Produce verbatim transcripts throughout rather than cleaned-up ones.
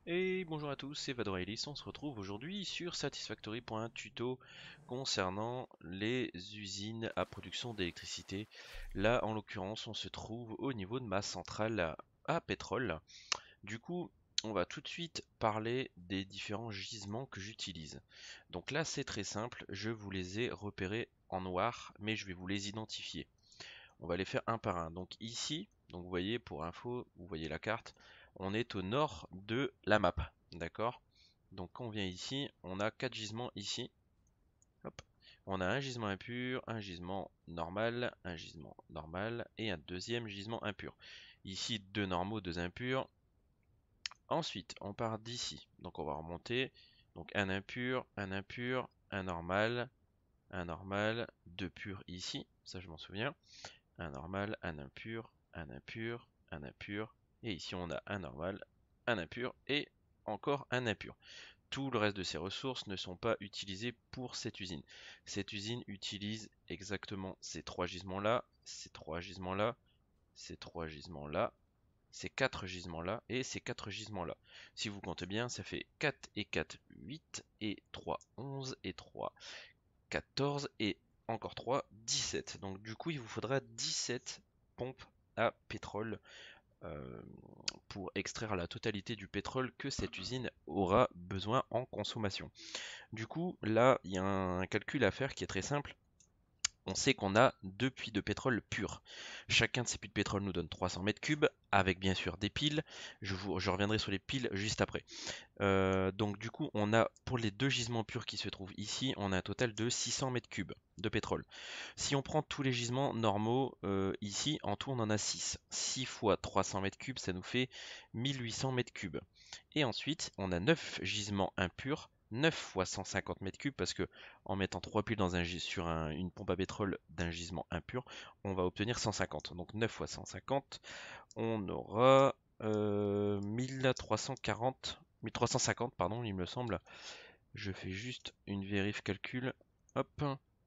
Et bonjour à tous, c'est Vadoraelis. On se retrouve aujourd'hui sur Satisfactory pour un tuto concernant les usines à production d'électricité. Là, en l'occurrence, on se trouve au niveau de ma centrale à, à pétrole. Du coup, on va tout de suite parler des différents gisements que j'utilise. Donc là, c'est très simple, je vous les ai repérés en noir, mais je vais vous les identifier. On va les faire un par un. Donc ici, donc vous voyez pour info, vous voyez la carte, on est au nord de la map, d'accord? Donc quand on vient ici, on a quatre gisements ici. Hop. On a un gisement impur, un gisement normal, un gisement normal et un deuxième gisement impur. Ici, deux normaux, deux impurs. Ensuite, on part d'ici. Donc on va remonter. Donc un impur, un impur, un normal, un normal, deux purs ici. Ça, je m'en souviens. Un normal, un impur, un impur, un impur, et ici on a un normal, un impur et encore un impur. Tout le reste de ces ressources ne sont pas utilisées pour cette usine. Cette usine utilise exactement ces trois gisements-là, ces trois gisements-là, ces trois gisements-là, ces quatre gisements-là et ces quatre gisements-là. Si vous comptez bien, ça fait quatre et quatre, huit, et trois, onze, et trois, quatorze, et encore trois, dix-sept. Donc du coup, il vous faudra dix-sept pompes à pétrole euh, pour extraire la totalité du pétrole que cette usine aura besoin en consommation. Du coup, là, il y a un calcul à faire qui est très simple. On sait qu'on a deux puits de pétrole pur. Chacun de ces puits de pétrole nous donne trois cents mètres cubes, avec bien sûr des piles. Je, vous, je reviendrai sur les piles juste après. Euh, donc du coup, on a pour les deux gisements purs qui se trouvent ici, on a un total de six cents mètres cubes de pétrole. Si on prend tous les gisements normaux euh, ici, en tout on en a six. six fois trois cents mètres cubes, ça nous fait mille huit cents mètres cubes. Et ensuite, on a neuf gisements impurs, neuf fois cent cinquante mètres cubes, parce que en mettant trois piles dans un, sur un, une pompe à pétrole d'un gisement impur, on va obtenir cent cinquante. Donc neuf fois cent cinquante, on aura euh, mille trois cent quarante, mille trois cent cinquante, pardon, il me semble. Je fais juste une vérif calcul. Hop.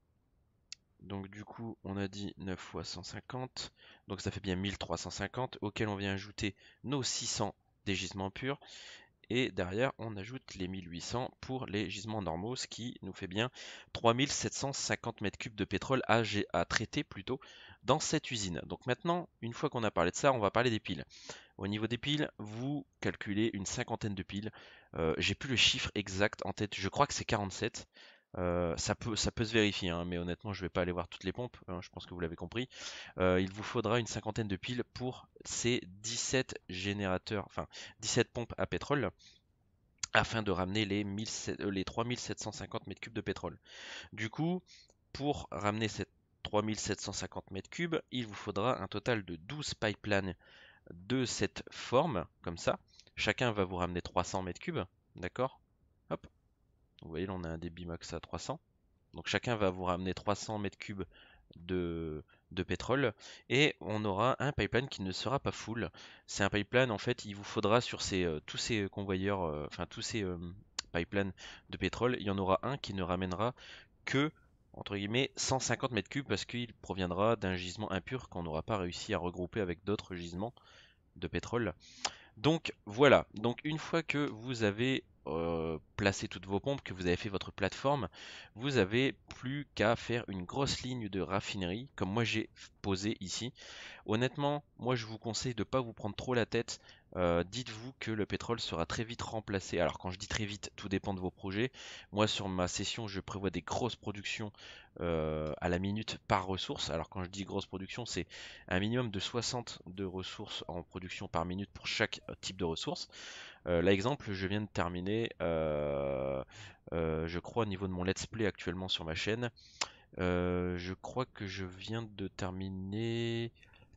Donc du coup, on a dit neuf fois cent cinquante. Donc ça fait bien mille trois cent cinquante, auquel on vient ajouter nos six cents des gisements purs. Et derrière, on ajoute les mille huit cents pour les gisements normaux, ce qui nous fait bien trois mille sept cent cinquante mètres cubes de pétrole à, à traiter plutôt dans cette usine. Donc maintenant, une fois qu'on a parlé de ça, on va parler des piles. Au niveau des piles, vous calculez une cinquantaine de piles. Euh, j'ai plus le chiffre exact en tête, je crois que c'est quarante-sept. Euh, ça peut, ça peut se vérifier, hein, mais honnêtement, je vais pas aller voir toutes les pompes, hein, je pense que vous l'avez compris. Euh, il vous faudra une cinquantaine de piles pour ces dix-sept générateurs, enfin dix-sept pompes à pétrole, afin de ramener les, mille, euh, les trois mille sept cent cinquante mètres cubes de pétrole. Du coup, pour ramener ces trois mille sept cent cinquante mètres cubes, il vous faudra un total de douze pipelines de cette forme, comme ça. Chacun va vous ramener trois cents mètres cubes, d'accord? Hop, vous voyez, là on a un débit max à trois cents. Donc chacun va vous ramener trois cents mètres cubes de, de pétrole et on aura un pipeline qui ne sera pas full. C'est un pipeline, en fait, il vous faudra sur ces, euh, tous ces convoyeurs, euh, enfin tous ces euh, pipelines de pétrole, il y en aura un qui ne ramènera que entre guillemets cent cinquante mètres cubes parce qu'il proviendra d'un gisement impur qu'on n'aura pas réussi à regrouper avec d'autres gisements de pétrole. Donc voilà, donc une fois que vous avez euh, placé toutes vos pompes, que vous avez fait votre plateforme, vous avez plus qu'à faire une grosse ligne de raffinerie, comme moi j'ai posé ici. Honnêtement, moi je vous conseille de ne pas vous prendre trop la tête. Euh, dites-vous que le pétrole sera très vite remplacé. Alors quand je dis très vite, tout dépend de vos projets. Moi sur ma session, je prévois des grosses productions euh, à la minute par ressource. Alors quand je dis grosse production, c'est un minimum de soixante de ressources en production par minute pour chaque type de ressource. Euh, là exemple, je viens de terminer, euh, euh, je crois au niveau de mon let's play actuellement sur ma chaîne. Euh, je crois que je viens de terminer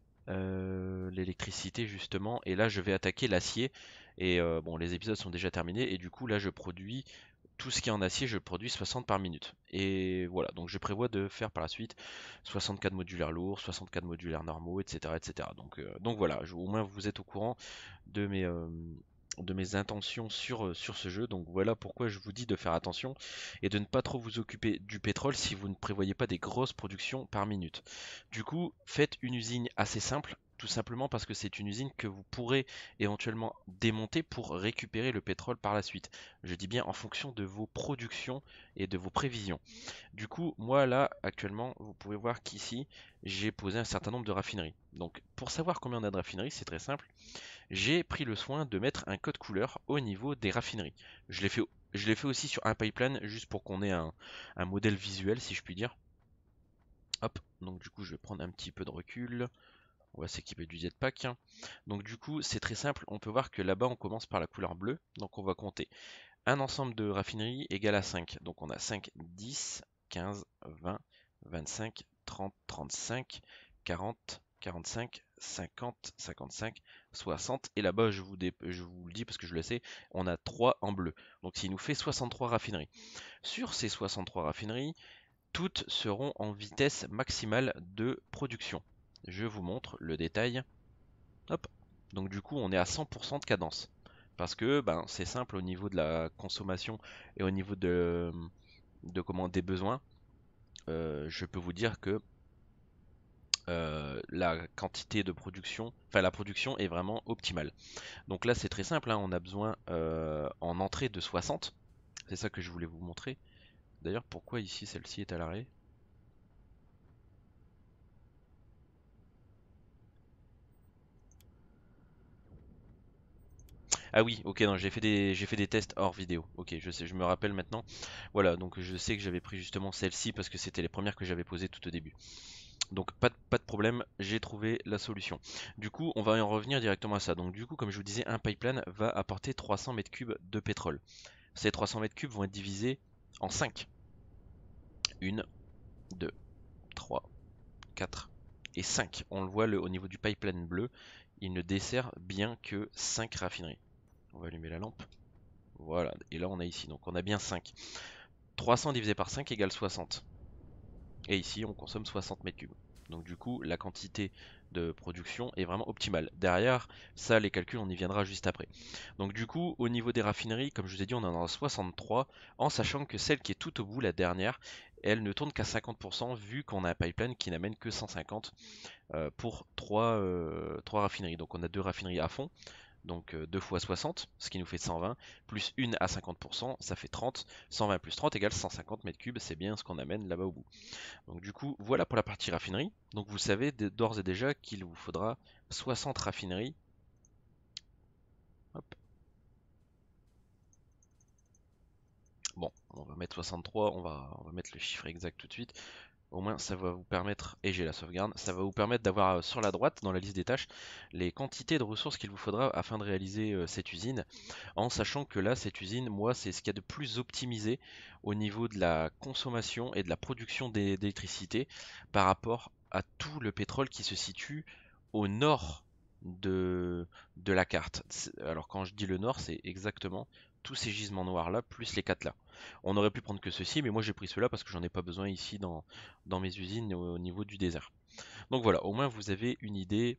euh, l'électricité justement, et là je vais attaquer l'acier. Et euh, bon, les épisodes sont déjà terminés, et du coup là je produis tout ce qui est en acier, je produis soixante par minute. Et voilà, donc je prévois de faire par la suite soixante-quatre modulaires lourds, soixante-quatre modulaires normaux, et cetera et cetera. Donc, euh, donc voilà, je, au moins vous êtes au courant de mes, euh, de mes intentions sur, euh, sur ce jeu. Donc voilà pourquoi je vous dis de faire attention et de ne pas trop vous occuper du pétrole si vous ne prévoyez pas des grosses productions par minute. Du coup, faites une usine assez simple. tout simplement parce que c'est une usine que vous pourrez éventuellement démonter pour récupérer le pétrole par la suite. Je dis bien en fonction de vos productions et de vos prévisions. Du coup, moi là, actuellement, vous pouvez voir qu'ici, j'ai posé un certain nombre de raffineries. Donc, pour savoir combien on a de raffineries, c'est très simple. J'ai pris le soin de mettre un code couleur au niveau des raffineries. Je l'ai fait, je l'ai fait aussi sur un pipeline, juste pour qu'on ait un, un modèle visuel, si je puis dire. Hop, donc du coup, je vais prendre un petit peu de recul. On va s'équiper du jetpack. Donc du coup, c'est très simple. On peut voir que là-bas, on commence par la couleur bleue. Donc on va compter un ensemble de raffineries égal à cinq. Donc on a cinq, dix, quinze, vingt, vingt-cinq, trente, trente-cinq, quarante, quarante-cinq, cinquante, cinquante-cinq, soixante. Et là-bas, je vous, je vous le dis parce que je le sais, on a trois en bleu. Donc ça nous fait soixante-trois raffineries. Sur ces soixante-trois raffineries, toutes seront en vitesse maximale de production. Je vous montre le détail. Hop. Donc du coup, on est à cent pour cent de cadence. Parce que ben, c'est simple au niveau de la consommation et au niveau de, de comment, des besoins. Euh, je peux vous dire que euh, la quantité de production, enfin la production est vraiment optimale. Donc là, c'est très simple, hein, on a besoin euh, en entrée de soixante. C'est ça que je voulais vous montrer. D'ailleurs, pourquoi ici celle-ci est à l'arrêt? Ah oui, ok, non, j'ai fait des, j'ai fait des tests hors vidéo. Ok, je sais, je me rappelle maintenant. Voilà, donc je sais que j'avais pris justement celle-ci parce que c'était les premières que j'avais posées tout au début. Donc pas de, pas de problème, j'ai trouvé la solution. Du coup, on va en revenir directement à ça. Donc du coup, comme je vous disais, un pipeline va apporter trois cents mètres cubes de pétrole. Ces trois cents mètres cubes vont être divisés en cinq. un, deux, trois, quatre et cinq. On le voit le, au niveau du pipeline bleu, il ne dessert bien que cinq raffineries. On va allumer la lampe. Voilà, et là on a ici, donc on a bien cinq. trois cents divisé par cinq égale soixante. Et ici on consomme soixante mètres cubes. Donc du coup la quantité de production est vraiment optimale. Derrière, ça les calculs on y viendra juste après. Donc du coup au niveau des raffineries, comme je vous ai dit on en a soixante-trois, en sachant que celle qui est tout au bout, la dernière, elle ne tourne qu'à cinquante pour cent vu qu'on a un pipeline qui n'amène que cent cinquante euh, pour trois raffineries. Donc on a deux raffineries à fond. Donc euh, deux fois soixante, ce qui nous fait cent vingt, plus une à cinquante pour cent, ça fait trente. cent vingt plus trente égale cent cinquante mètres cubes, c'est bien ce qu'on amène là-bas au bout. Donc du coup, voilà pour la partie raffinerie. Donc vous savez d'ores et déjà qu'il vous faudra soixante raffineries. Hop. Bon, on va mettre soixante-trois, on va, on va mettre le chiffre exact tout de suite. Au moins, ça va vous permettre, et j'ai la sauvegarde, ça va vous permettre d'avoir euh, sur la droite, dans la liste des tâches, les quantités de ressources qu'il vous faudra afin de réaliser euh, cette usine. En sachant que là, cette usine, moi, c'est ce qu'il y a de plus optimisé au niveau de la consommation et de la production d'électricité par rapport à tout le pétrole qui se situe au nord de, de la carte. Alors quand je dis le nord, c'est exactement tous ces gisements noirs là, plus les quatre là. On aurait pu prendre que ceci, mais moi j'ai pris cela parce que j'en ai pas besoin ici dans, dans mes usines au niveau du désert. Donc voilà, au moins vous avez une idée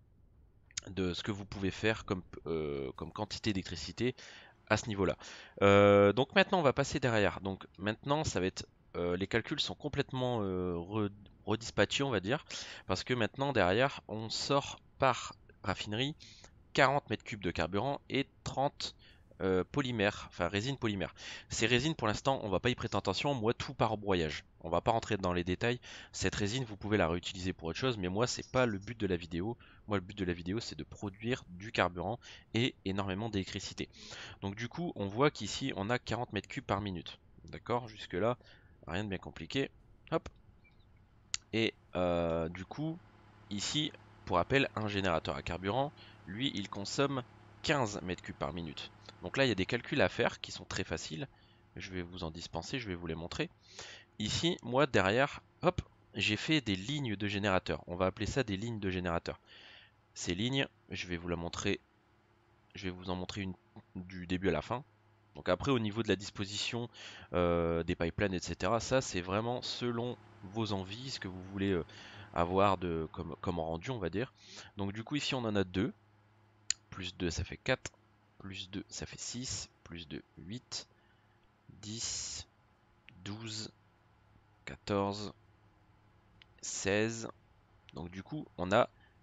de ce que vous pouvez faire comme, euh, comme quantité d'électricité à ce niveau-là. Euh, donc maintenant on va passer derrière. Donc maintenant ça va être euh, les calculs sont complètement euh, re- redispatchés on va dire parce que maintenant derrière on sort par raffinerie quarante mètres cubes de carburant et trente euh, polymères, enfin résine polymère. Ces résines pour l'instant on va pas y prêter attention, moi tout part au broyage. On va pas rentrer dans les détails. Cette résine vous pouvez la réutiliser pour autre chose, mais moi c'est pas le but de la vidéo. Moi le but de la vidéo c'est de produire du carburant et énormément d'électricité. Donc du coup on voit qu'ici on a quarante mètres cubes par minute. D'accord, jusque là rien de bien compliqué. Hop. Et euh, du coup ici pour rappel un générateur à carburant, lui il consomme quinze mètres cubes par minute. Donc là il y a des calculs à faire qui sont très faciles. Je vais vous en dispenser, je vais vous les montrer. Ici moi derrière, hop, j'ai fait des lignes de générateurs. On va appeler ça des lignes de générateurs. Ces lignes, je vais vous la montrer, je vais vous en montrer une du début à la fin. Donc après au niveau de la disposition euh, des pipelines, et cetera, ça c'est vraiment selon vos envies, ce que vous voulez euh, avoir de, comme, comme rendu on va dire. Donc du coup ici on en a deux, plus deux ça fait quatre, plus deux ça fait six, plus deux huit, dix, douze, quatorze, seize. Donc du coup on a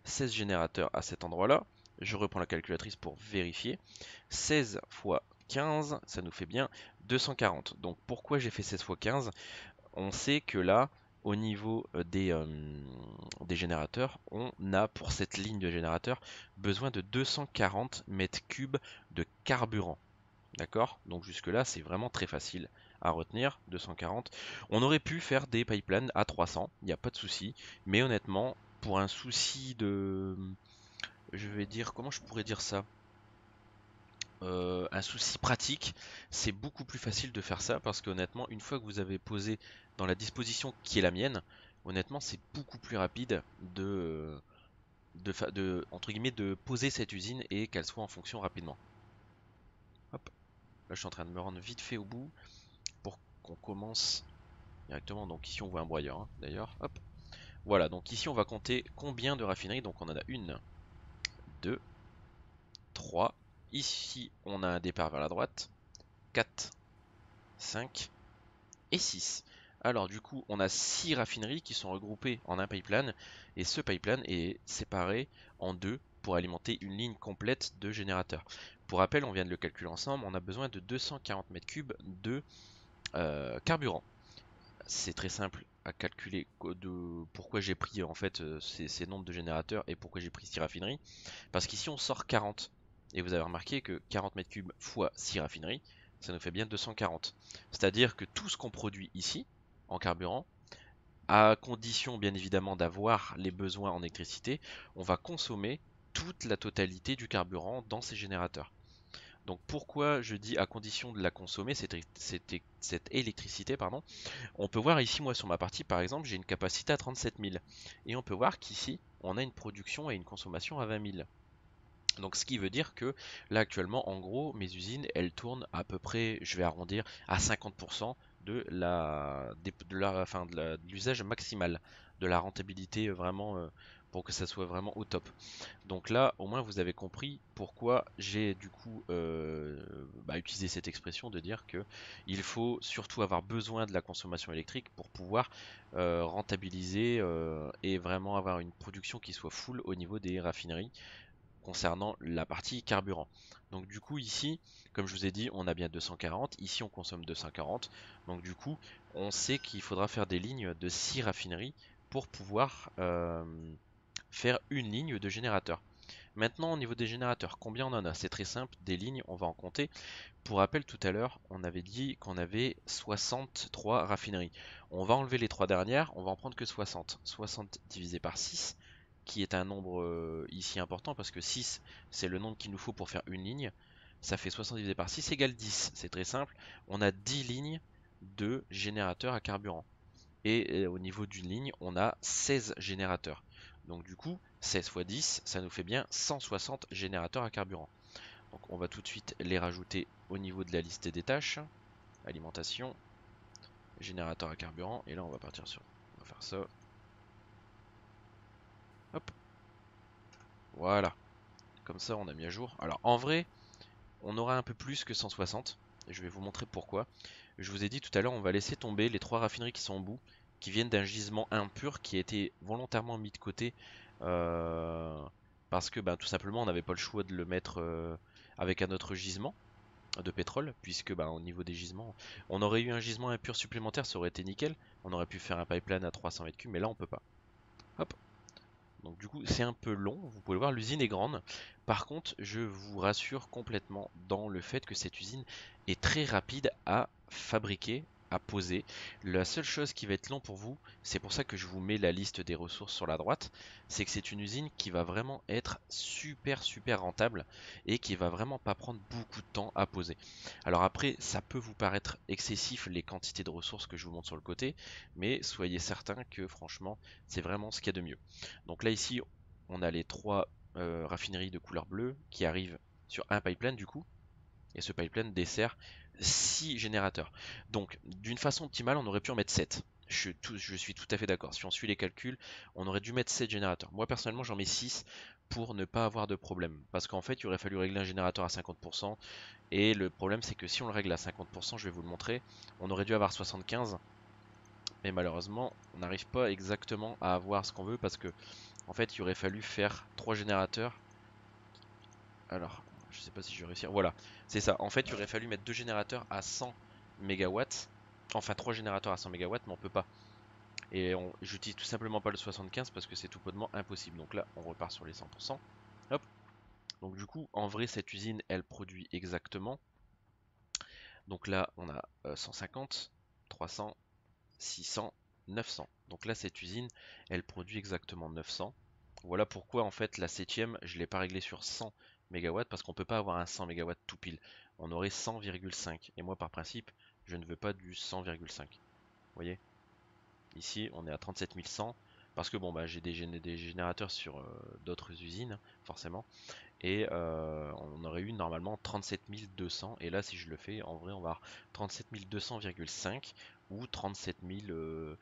seize générateurs à cet endroit-là. Je reprends la calculatrice pour vérifier. seize fois quinze, ça nous fait bien deux cent quarante. Donc pourquoi j'ai fait seize fois quinze? On sait que là, au niveau euh, des, euh, des générateurs, on a pour cette ligne de générateur besoin de deux cent quarante mètres cubes de carburant. D'accord? Donc jusque là, c'est vraiment très facile à retenir, deux cent quarante. On aurait pu faire des pipelines à trois cents, il n'y a pas de souci. Mais honnêtement, pour un souci de... Je vais dire, comment je pourrais dire ça? Euh, un souci pratique, c'est beaucoup plus facile de faire ça parce qu'honnêtement, une fois que vous avez posé dans la disposition qui est la mienne, honnêtement, c'est beaucoup plus rapide de, de, fa- de, entre guillemets, de poser cette usine et qu'elle soit en fonction rapidement. Hop, là je suis en train de me rendre vite fait au bout pour qu'on commence directement. Donc ici on voit un broyeur hein, d'ailleurs. Hop, voilà. Donc ici on va compter combien de raffineries. Donc on en a une, deux, trois. Ici on a un départ vers la droite. quatre, cinq. Et six. Alors du coup, on a six raffineries qui sont regroupées en un pipeline et ce pipeline est séparé en deux pour alimenter une ligne complète de générateurs. Pour rappel, on vient de le calculer ensemble, on a besoin de deux cent quarante mètres cubes de euh, carburant. C'est très simple à calculer de pourquoi j'ai pris en fait euh, ces, ces nombres de générateurs et pourquoi j'ai pris six raffineries. Parce qu'ici on sort quarante. Et vous avez remarqué que quarante mètres cubes fois six raffineries, ça nous fait bien deux cent quarante. C'est-à-dire que tout ce qu'on produit ici, en carburant, à condition bien évidemment d'avoir les besoins en électricité, on va consommer toute la totalité du carburant dans ces générateurs. Donc pourquoi je dis à condition de la consommer, cette, cette, cette électricité, pardon, on peut voir ici, moi sur ma partie par exemple, j'ai une capacité à trente-sept mille. Et on peut voir qu'ici, on a une production et une consommation à vingt mille. Donc ce qui veut dire que là actuellement en gros mes usines elles tournent à peu près, je vais arrondir à cinquante pour cent de la de la enfin de la- de l'usage maximal, de la rentabilité euh, vraiment euh, pour que ça soit vraiment au top. Donc là au moins vous avez compris pourquoi j'ai du coup euh, bah, utilisé cette expression de dire que il faut surtout avoir besoin de la consommation électrique pour pouvoir euh, rentabiliser euh, et vraiment avoir une production qui soit full au niveau des raffineries concernant la partie carburant. Donc du coup ici, comme je vous ai dit, on a bien deux cent quarante, ici on consomme deux cent quarante, donc du coup on sait qu'il faudra faire des lignes de six raffineries pour pouvoir euh, faire une ligne de générateur. Maintenant au niveau des générateurs, combien on en a? C'est très simple, des lignes on va en compter. Pour rappel tout à l'heure, on avait dit qu'on avait soixante-trois raffineries. On va enlever les trois dernières, on va en prendre que soixante. soixante divisé par six, qui est un nombre euh, ici important parce que six c'est le nombre qu'il nous faut pour faire une ligne. Ça fait soixante divisé par six égale dix. C'est très simple. On a dix lignes de générateurs à carburant. Et euh, au niveau d'une ligne, on a seize générateurs. Donc du coup, seize fois dix, ça nous fait bien cent soixante générateurs à carburant. Donc on va tout de suite les rajouter au niveau de la liste des tâches. Alimentation, générateur à carburant. Et là, on va partir sur... On va faire ça. Hop. Voilà. Comme ça, on a mis à jour. Alors en vrai, on aura un peu plus que cent soixante. Et je vais vous montrer pourquoi. Je vous ai dit tout à l'heure, on va laisser tomber les trois raffineries qui sont au bout, qui viennent d'un gisement impur qui a été volontairement mis de côté. euh, parce que ben, tout simplement, on n'avait pas le choix de le mettre euh, avec un autre gisement de pétrole, puisque bah, au niveau des gisements, on aurait eu un gisement impur supplémentaire, ça aurait été nickel. On aurait pu faire un pipeline à trois cents mètres cubes, mais là on peut pas. Hop. Donc du coup c'est un peu long, vous pouvez le voir, l'usine est grande. Par contre, je vous rassure complètement dans le fait que cette usine est très rapide à fabriquer, à poser. La seule chose qui va être long pour vous, c'est pour ça que je vous mets la liste des ressources sur la droite, c'est que c'est une usine qui va vraiment être super super rentable et qui va vraiment pas prendre beaucoup de temps à poser. Alors après, ça peut vous paraître excessif les quantités de ressources que je vous montre sur le côté, mais soyez certain que franchement, c'est vraiment ce qu'il y a de mieux. Donc là ici, on a les trois euh, raffineries de couleur bleue qui arrivent sur un pipeline du coup, et ce pipeline dessert six générateurs. Donc d'une façon optimale, on aurait pu en mettre sept. Je, tout, je suis tout à fait d'accord. Si on suit les calculs, on aurait dû mettre sept générateurs. Moi personnellement, j'en mets six pour ne pas avoir de problème. Parce qu'en fait, il aurait fallu régler un générateur à cinquante pour cent. Et le problème, c'est que si on le règle à cinquante pour cent, je vais vous le montrer, on aurait dû avoir soixante-quinze. Mais malheureusement, on n'arrive pas exactement à avoir ce qu'on veut parce que En fait, il aurait fallu faire trois générateurs. Alors, je sais pas si je vais réussir. Voilà, c'est ça. En fait, il aurait fallu mettre deux générateurs à cent mégawatts. Enfin, trois générateurs à cent mégawatts, mais on peut pas. Et j'utilise tout simplement pas le soixante-quinze parce que c'est tout bonnement impossible. Donc là, on repart sur les cent pour cent. Hop. Donc du coup, en vrai, cette usine, elle produit exactement. Donc là, on a euh, cent cinquante, trois cents, six cents, neuf cents. Donc là, cette usine, elle produit exactement neuf cents. Voilà pourquoi en fait la septième, je ne l'ai pas réglée sur cent mégawatts parce qu'on ne peut pas avoir un cent mégawatts tout pile. On aurait cent virgule cinq. Et moi, par principe, je ne veux pas du cent virgule cinq. Vous voyez? Ici, on est à trente-sept mille cent parce que bon, bah, j'ai des, géné des générateurs sur euh, d'autres usines, forcément. Et euh, on aurait eu normalement trente-sept mille deux cents. Et là, si je le fais, en vrai, on va avoir trente-sept mille deux cents virgule cinq ou trente-sept mille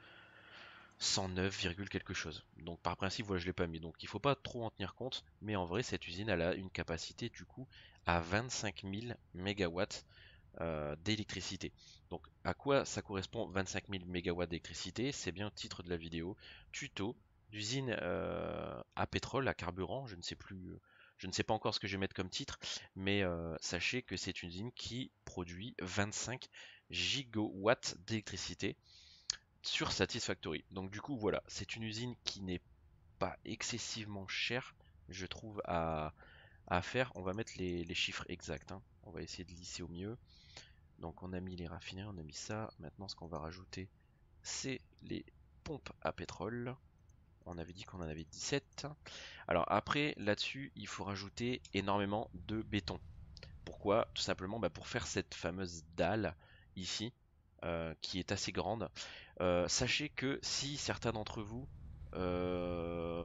cent neuf, quelque chose. Donc par principe, voilà, je l'ai pas mis. Donc il faut pas trop en tenir compte. Mais en vrai, cette usine, elle a une capacité du coup à vingt-cinq mille mégawatts euh, d'électricité. Donc à quoi ça correspond vingt-cinq mille mégawatts d'électricité? C'est bien le titre de la vidéo. Tuto d'usine euh, à pétrole, à carburant, je ne sais plus, je ne sais pas encore ce que je vais mettre comme titre, mais euh, sachez que c'est une usine qui produit vingt-cinq gigawatts d'électricité sur Satisfactory. Donc du coup voilà, c'est une usine qui n'est pas excessivement chère, je trouve, à, à faire. On va mettre les, les chiffres exacts, hein. On va essayer de lisser au mieux. Donc on a mis les raffineries, on a mis ça. Maintenant ce qu'on va rajouter, c'est les pompes à pétrole. On avait dit qu'on en avait dix-sept. Alors après, là-dessus, il faut rajouter énormément de béton. Pourquoi? Tout simplement bah, pour faire cette fameuse dalle ici, euh, qui est assez grande. Euh, sachez que si certains d'entre vous euh,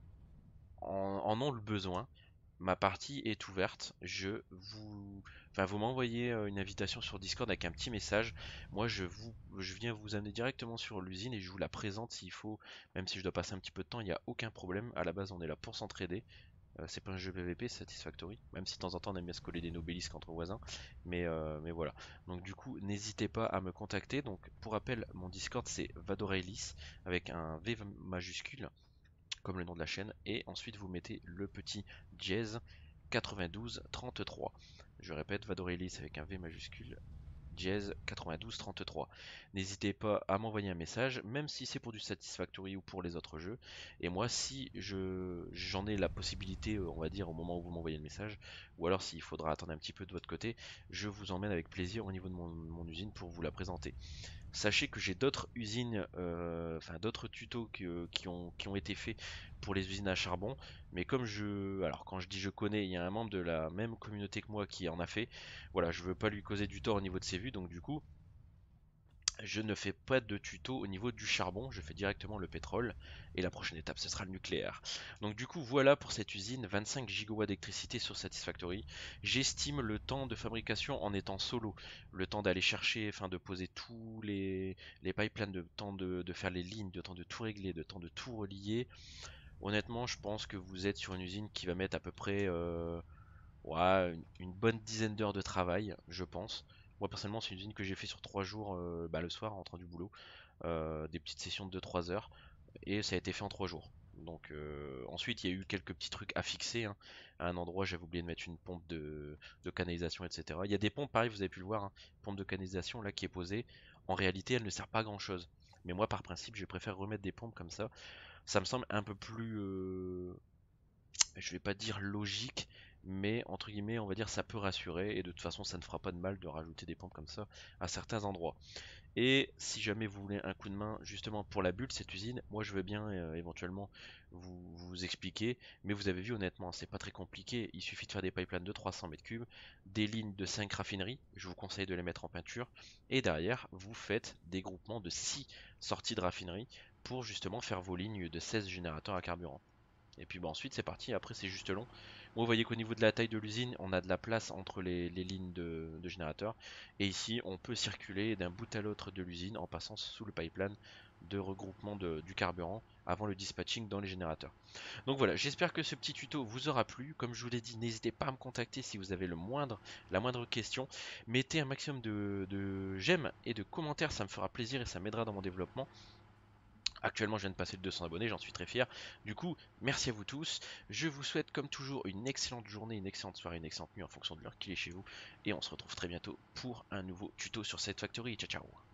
en, en ont le besoin, ma partie est ouverte. Je vous, enfin, vous m'envoyez euh, une invitation sur Discord avec un petit message. Moi, je vous, je viens vous amener directement sur l'usine et je vous la présente s'il faut. Même si je dois passer un petit peu de temps, il n'y a aucun problème. À la base, on est là pour s'entraider. Euh, c'est pas un jeu P V P, c'est Satisfactory. Même si de temps en temps, on aime bien se coller des nobelisques entre voisins. Mais, euh, mais voilà. Donc du coup, n'hésitez pas à me contacter. Donc pour rappel, mon Discord c'est Vadorailis avec un V majuscule comme le nom de la chaîne, et ensuite vous mettez le petit dièse quatre-vingt-douze trente-trois. Je répète, Vadorelis avec un V majuscule, dièse quatre-vingt-douze trente-trois. N'hésitez pas à m'envoyer un message, même si c'est pour du Satisfactory ou pour les autres jeux. Et moi, si je j'en ai la possibilité, euh, on va dire, au moment où vous m'envoyez le message, ou alors s'il faudra attendre un petit peu de votre côté, je vous emmène avec plaisir au niveau de mon, mon usine pour vous la présenter. Sachez que j'ai d'autres usines, euh, enfin d'autres tutos que- qui ont, qui ont été faits pour les usines à charbon. Mais comme je, alors quand je dis je connais, il y a un membre de la même communauté que moi qui en a fait. Voilà, je veux pas lui causer du tort au niveau de ses vues, donc du coup, je ne fais pas de tuto au niveau du charbon, je fais directement le pétrole. Et la prochaine étape, ce sera le nucléaire. Donc du coup, voilà pour cette usine, vingt-cinq gigawatts d'électricité sur Satisfactory. J'estime le temps de fabrication en étant solo. Le temps d'aller chercher, enfin de poser tous les, les pipelines, de temps de, de faire les lignes, de temps de tout régler, de temps de tout relier. Honnêtement, je pense que vous êtes sur une usine qui va mettre à peu près euh, ouais, une, une bonne dizaine d'heures de travail, je pense. Moi personnellement, c'est une usine que j'ai fait sur trois jours euh, bah, le soir en rentrant du boulot. Euh, des petites sessions de deux trois heures. Et ça a été fait en trois jours. Donc euh, ensuite, il y a eu quelques petits trucs à fixer, hein. À un endroit, j'avais oublié de mettre une pompe de, de canalisation, et cetera. Il y a des pompes, pareil, vous avez pu le voir, hein, pompe de canalisation là qui est posée. En réalité, elle ne sert pas à grand chose. Mais moi, par principe, je préfère remettre des pompes comme ça. Ça me semble un peu plus, euh, je vais pas dire logique, mais entre guillemets, on va dire ça peut rassurer. Et de toute façon, ça ne fera pas de mal de rajouter des pompes comme ça à certains endroits. Et si jamais vous voulez un coup de main justement pour la bulle, cette usine, moi je veux bien euh, éventuellement vous, vous expliquer, mais vous avez vu honnêtement, c'est pas très compliqué, il suffit de faire des pipelines de trois cents mètres cubes, des lignes de cinq raffineries, je vous conseille de les mettre en peinture, et derrière vous faites des groupements de six sorties de raffinerie pour justement faire vos lignes de seize générateurs à carburant. Et puis bah, ensuite c'est parti, après c'est juste long. Moi vous voyez qu'au niveau de la taille de l'usine, on a de la place entre les, les lignes de, de générateurs. Et ici on peut circuler d'un bout à l'autre de l'usine en passant sous le pipeline de regroupement de- du carburant avant le dispatching dans les générateurs. Donc voilà, j'espère que ce petit tuto vous aura plu. Comme je vous l'ai dit, n'hésitez pas à me contacter si vous avez le moindre, la moindre question. Mettez un maximum de, de j'aime et de commentaires, ça me fera plaisir et ça m'aidera dans mon développement. Actuellement, je viens de passer le deux cents abonnés, j'en suis très fier. Du coup, merci à vous tous. Je vous souhaite comme toujours une excellente journée, une excellente soirée, une excellente nuit en fonction de l'heure qu'il est chez vous. Et on se retrouve très bientôt pour un nouveau tuto sur Satisfactory. Ciao ciao.